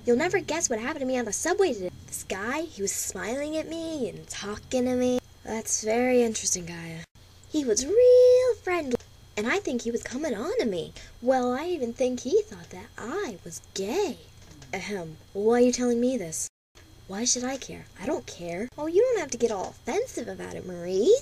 You'll never guess what happened to me on the subway today. This guy, he was smiling at me and talking to me. That's very interesting, Kaya. He was real friendly, and I think he was coming on to me. Well, I even think he thought that I was gay. Ahem, why are you telling me this? Why should I care? I don't care. Oh, you don't have to get all offensive about it, Marie.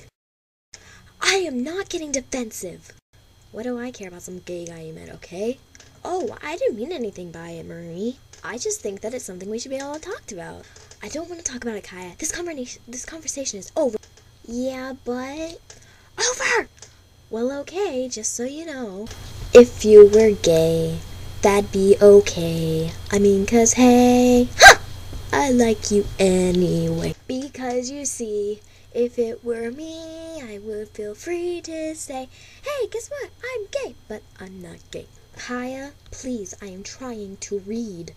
I am not getting defensive. What do I care about some gay guy you met, okay? Oh, I didn't mean anything by it, Marie. I just think that it's something we should be able to talk about. I don't want to talk about it, Kaya. This conversation is over. Yeah, but... Over! Well, okay, just so you know. If you were gay, that'd be okay. I mean, 'cause hey... Ha! I like you anyway. Because you see... If it were me, I would feel free to say, hey, guess what? I'm gay, but I'm not gay. Kaya, please, I am trying to read.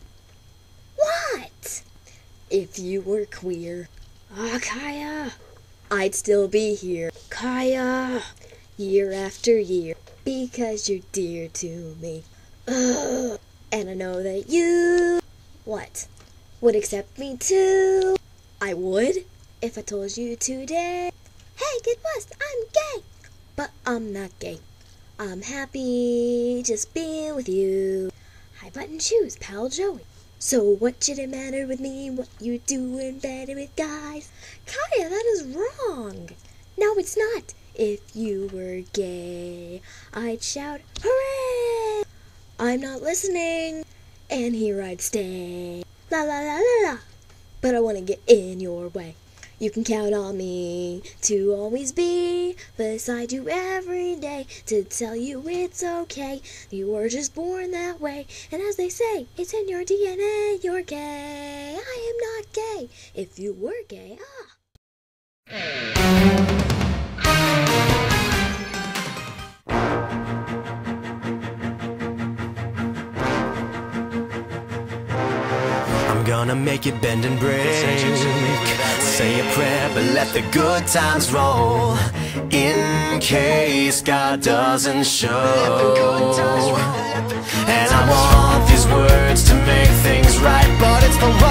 What? If you were queer. Ah, Kaya. I'd still be here. Kaya. Year after year. Because you're dear to me. Ugh. And I know that you... What? Would accept me too. I would? If I told you today, hey, Kid West, I'm gay, but I'm not gay. I'm happy just being with you. High button shoes, pal Joey. So what should it matter with me, what you doing better with guys? Kaya, that is wrong. No, it's not. If you were gay, I'd shout, hooray! I'm not listening, and here I'd stay. La la la la la. But I want to get in your way. You can count on me to always be beside you every day, to tell you it's okay, you were just born that way, and as they say, it's in your DNA, you're gay. I am not gay. If you were gay, I'm gonna make it bend and break. Say a prayer, but let the good times roll, in case God doesn't show. And I want these words to make things right, but it's the